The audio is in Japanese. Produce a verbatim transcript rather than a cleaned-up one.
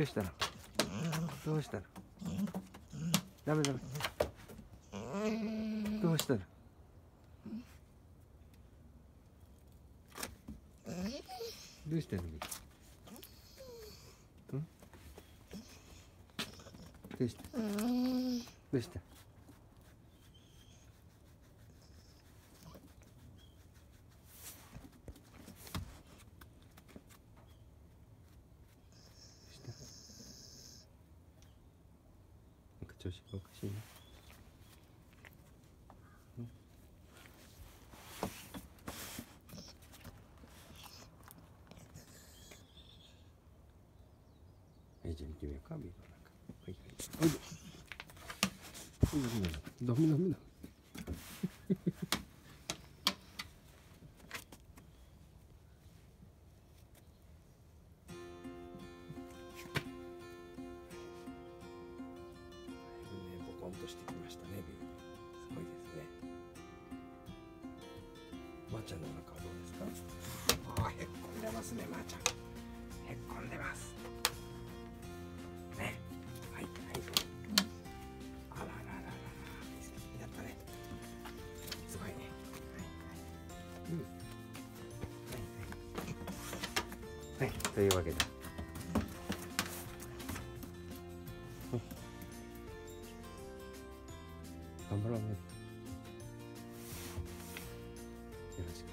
どうしたの？どうしたの？ダメダメ。どうしたの？どうしたの？うん？どうした？どうした？なんか調子がおかしいな。うん、はい、じゃあ見てみようか、ビーバーなんか。はいはい。はい。ダメダメだ。ボコンとしてきましたね、ビーバー。すごいですね。まーちゃんの中はどうですか？ああ、へっこんでますね、まーちゃん。へっこんでます。ね。はいはい。あららららら。やったね。すごいね。はいはい。うん。はいはい。はい、というわけだ。頑張ろうね。よろしく。